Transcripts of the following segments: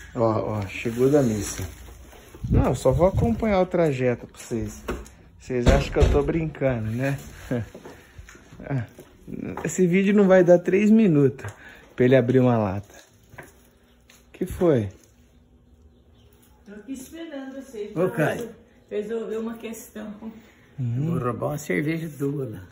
Ó, chegou da missa. Não, eu só vou acompanhar o trajeto pra vocês. Vocês acham que eu tô brincando, né? Esse vídeo não vai dar 3 minutos pra ele abrir uma lata. O que foi? Tô aqui esperando vocês. Ô, Caio. Resolver uma questão. Vou roubar uma cerveja tua lá.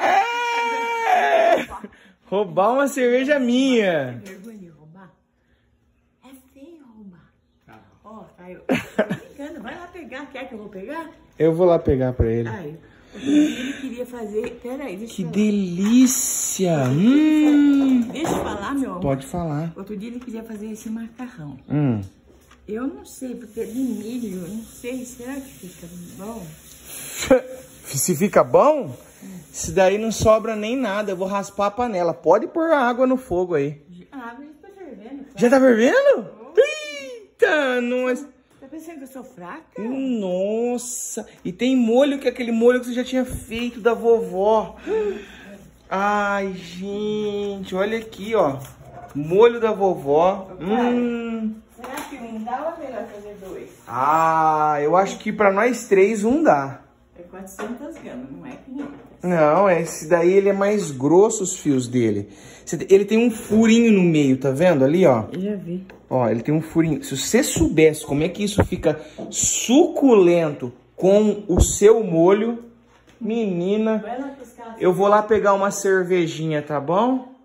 Roubar uma cerveja minha. Tem vergonha de roubar? É feio roubar. Ó, Caio, brincando, vai lá pegar. Quer que eu vou pegar? Eu vou lá pegar pra ele. Caio, ele queria fazer... Peraí, deixa Que eu falar. delícia! Deixa eu falar, meu amor. Pode falar. Outro dia ele queria fazer esse macarrão. Hum. Eu não sei, porque é de milho, não sei, será que fica bom? Se fica bom, isso daí não sobra nem nada. Eu vou raspar a panela. Pode pôr a água no fogo aí. Ah, mas tá fervendo. Cara. Já tá fervendo? Eita, nossa. Tá pensando que eu sou fraca? Nossa. E tem molho, que é aquele molho que você já tinha feito da vovó. Ai, gente. Olha aqui, ó. Molho da vovó. Será que um dá ou é melhor fazer 2? Ah, eu acho que pra nós 3 dá. É 400 gramas, não é 500. Não, esse daí ele é mais grosso, os fios dele. Ele tem um furinho no meio, tá vendo ali, ó? Eu já vi. Ó, ele tem um furinho. Se você soubesse como é que isso fica suculento com o seu molho, menina, Vai lá buscar. eu vou lá pegar uma cervejinha, tá bom?